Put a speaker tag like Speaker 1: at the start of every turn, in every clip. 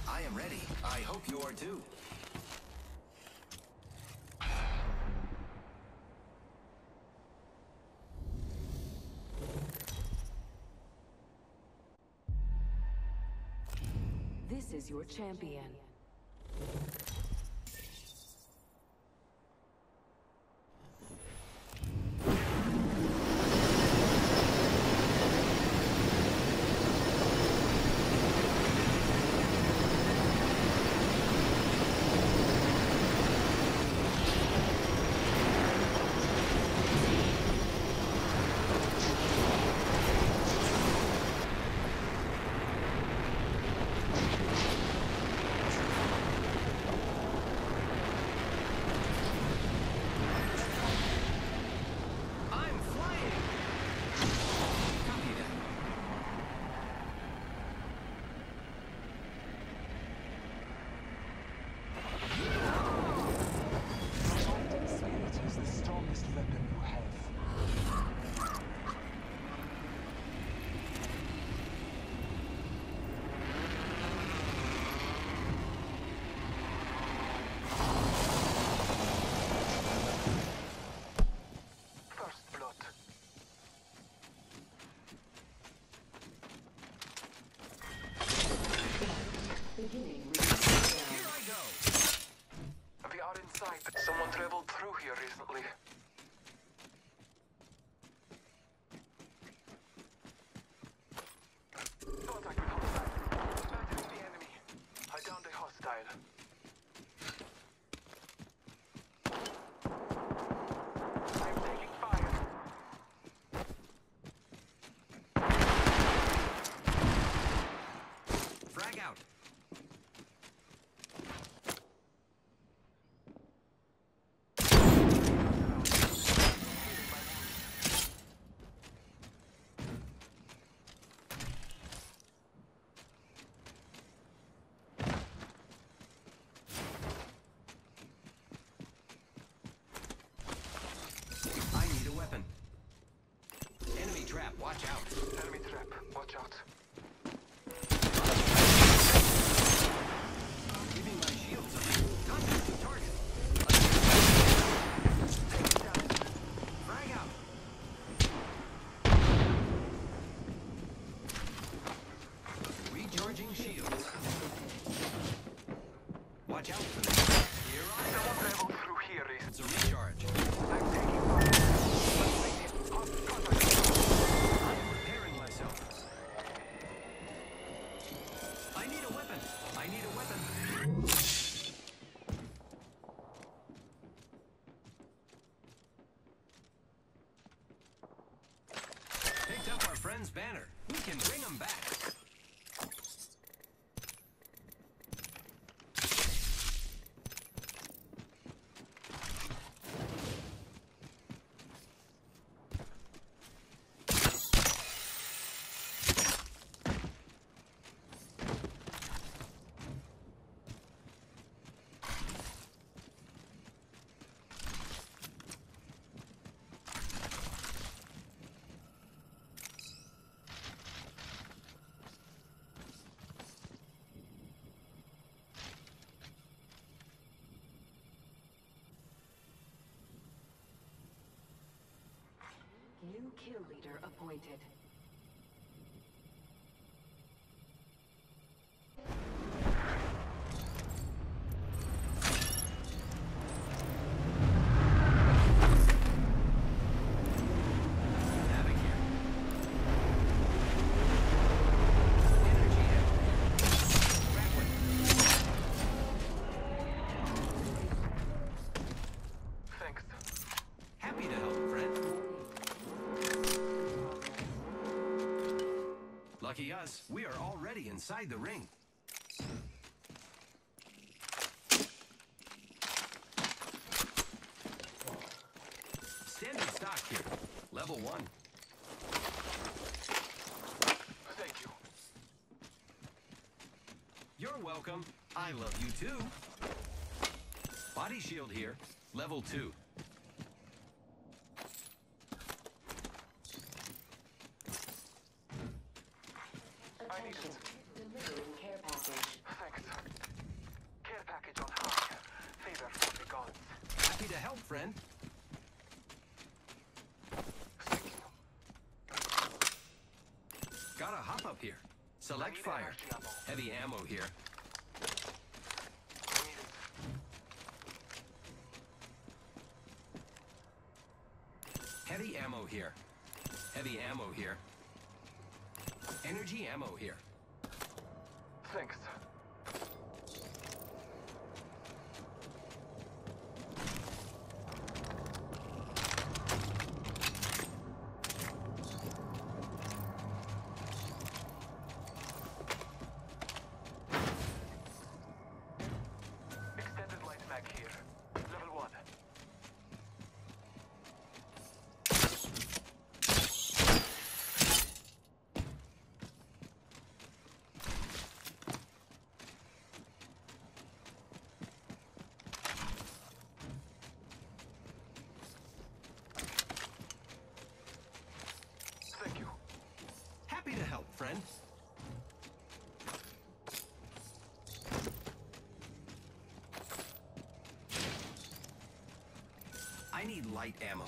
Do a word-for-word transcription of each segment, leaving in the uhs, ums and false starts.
Speaker 1: I am ready. I hope you are too.
Speaker 2: This is your champion.
Speaker 3: Someone traveled through here recently. Contact with hostile. Battling the enemy. I downed a hostile. I'm taking fire.
Speaker 1: Frag out. Watch out.
Speaker 3: Enemy trap. Watch out.
Speaker 1: Giving my shields up. Contact with target. Take it down. Frag out. Recharging shields. Watch out for them. Here I go.
Speaker 3: Someone traveled through here recently.
Speaker 1: It's a recharge.
Speaker 3: I'm taking fire.
Speaker 1: I need a weapon. I need a weapon. Picked up our friend's banner. We can bring them back.
Speaker 2: New kill leader appointed.
Speaker 1: Lucky us, we are already inside the ring. Standard stock here. Level one.
Speaker 3: Thank you.
Speaker 1: You're welcome. I love you too. Body shield here. Level two.
Speaker 3: I need it.
Speaker 2: Delivering care package.
Speaker 3: Thanks.
Speaker 1: friend?
Speaker 3: Thank you.
Speaker 1: Gotta hop up here. Select
Speaker 3: I need
Speaker 1: fire.
Speaker 3: energy ammo.
Speaker 1: Heavy ammo here.
Speaker 3: I need it.
Speaker 1: Heavy ammo here. Heavy ammo here. Energy ammo here.
Speaker 3: Thanks. Extended light mag here. Level one. Thank you.
Speaker 1: Happy to help, friend. I need light ammo.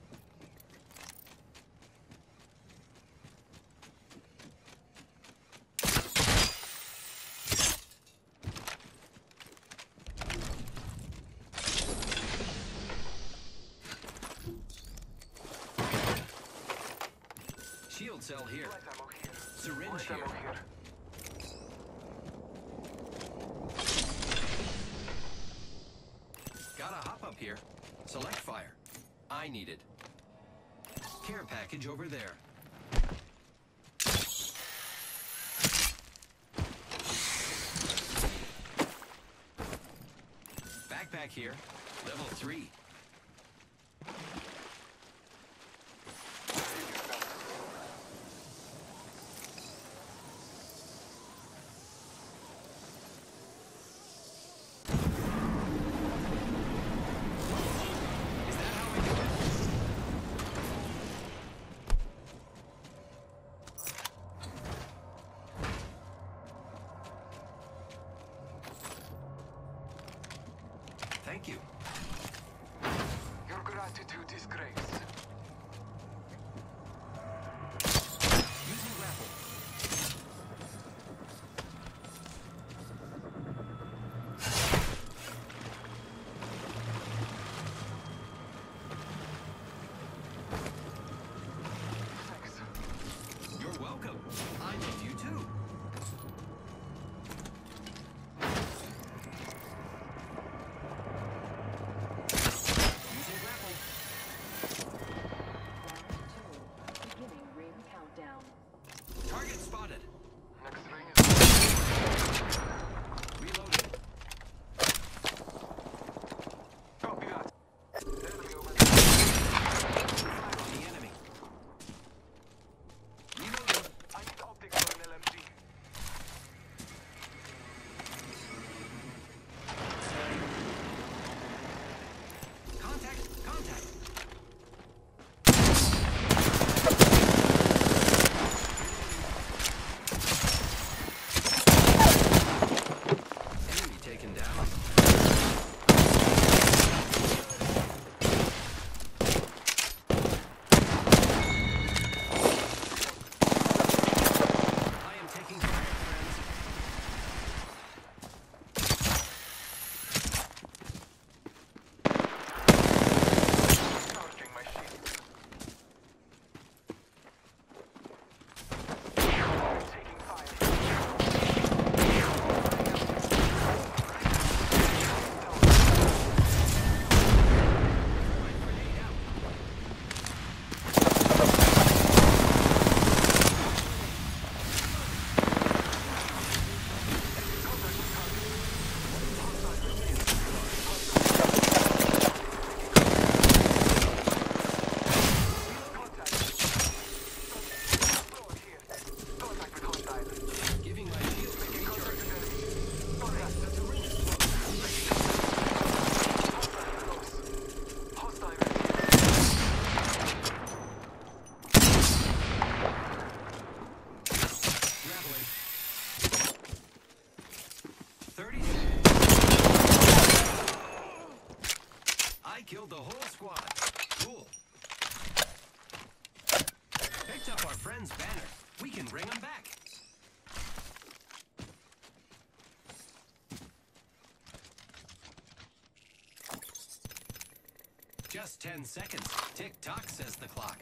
Speaker 1: Shield cell here.
Speaker 3: Light ammo here.
Speaker 1: Syringe
Speaker 3: Light
Speaker 1: here.
Speaker 3: ammo here.
Speaker 1: Gotta hop up here. Select fire. I need it. Care package over there. Backpack here. Level three. Is that how we do it? Thank you.
Speaker 3: Your gratitude is grace.
Speaker 1: Using grapple.
Speaker 3: Thanks.
Speaker 1: You're welcome. I love you too. Using grapple. can bring them back. Just ten seconds. Tick-tock, says the clock.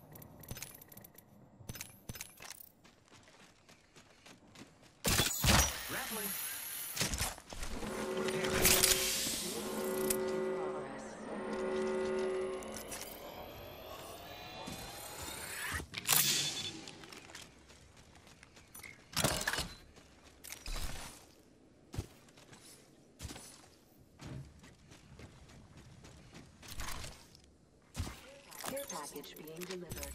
Speaker 1: Grappling. Repairing.
Speaker 2: Care package being delivered.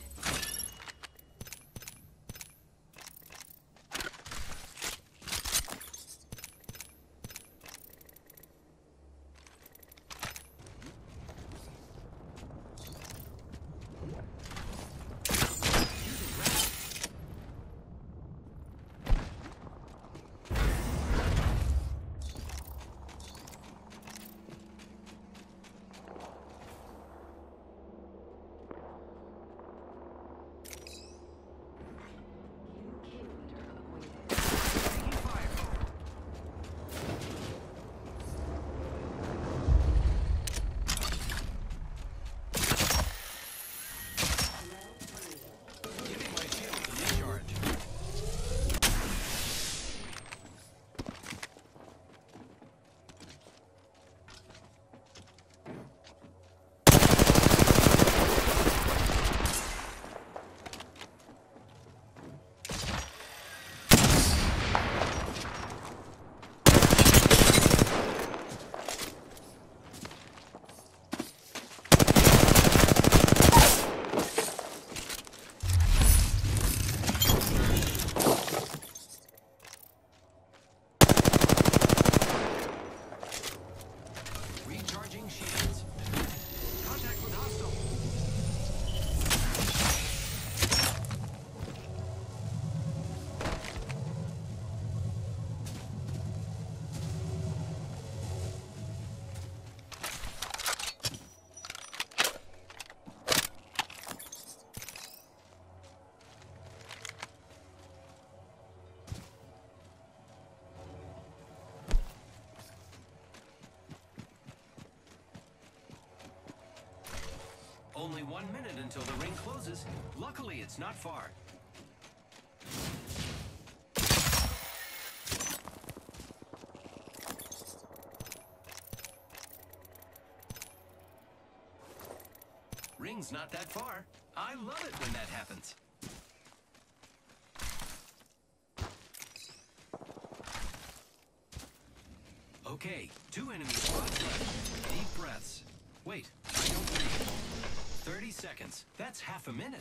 Speaker 1: Only one minute until the ring closes. Luckily, it's not far. Ring's not that far. I love it when that happens. Okay, two enemy squads left. Deep breaths. Wait, I don't breathe. thirty seconds. That's half a minute.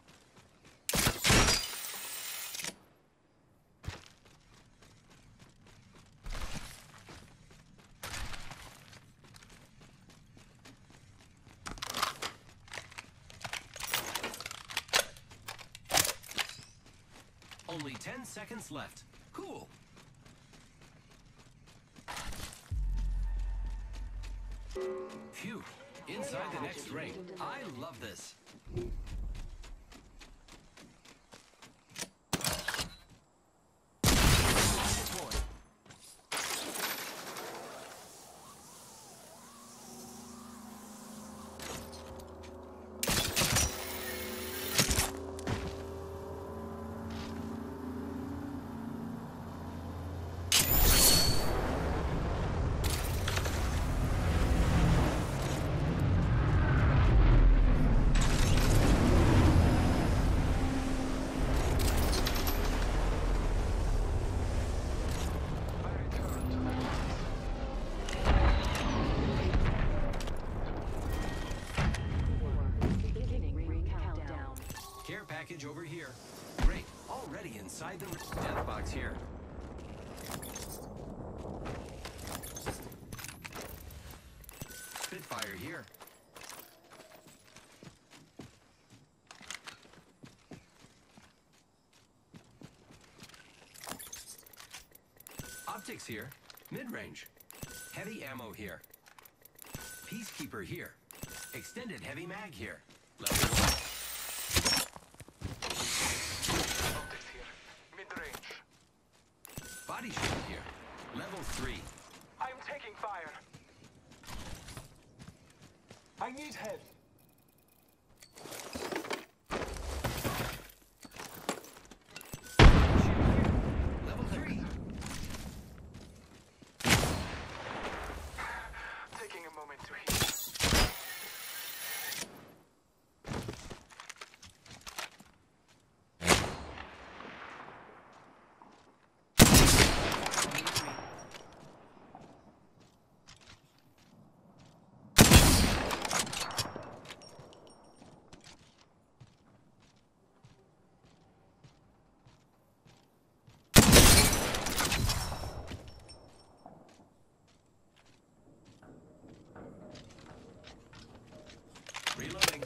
Speaker 1: Only ten seconds left. Cool. Phew. Inside the next ring. I love this. Package over here. Great. Already inside the death box here. Spitfire here. Optics here. Mid-range. Heavy ammo here. Peacekeeper here. Extended heavy mag here. Level one. body shield here. Level three.
Speaker 3: I'm taking fire. I need help.
Speaker 1: Shield here. Level three.
Speaker 3: Taking a moment to heal.
Speaker 1: Reloading.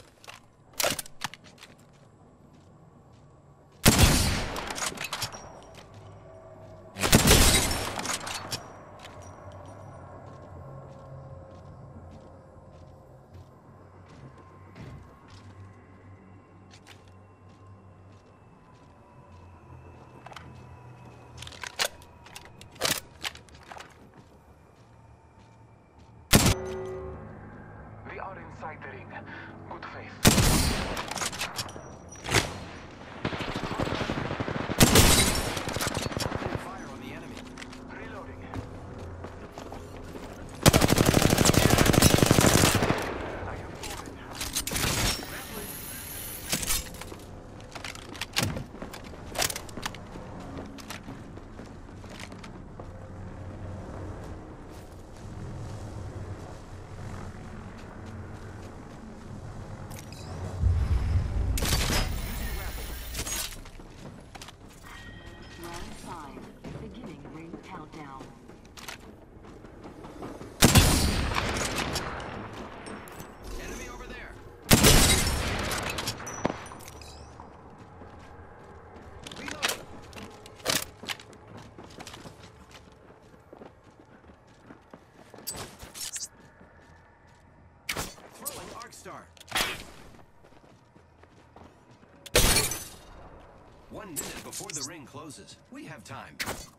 Speaker 3: We are inside the ring. Good faith.
Speaker 1: Opening fire on the enemy.
Speaker 3: Reloading. I am falling.
Speaker 2: Round five. Beginning ring countdown.
Speaker 1: Enemy over there. Reloading. Throwing Arc Star. One minute before the ring closes. We have time.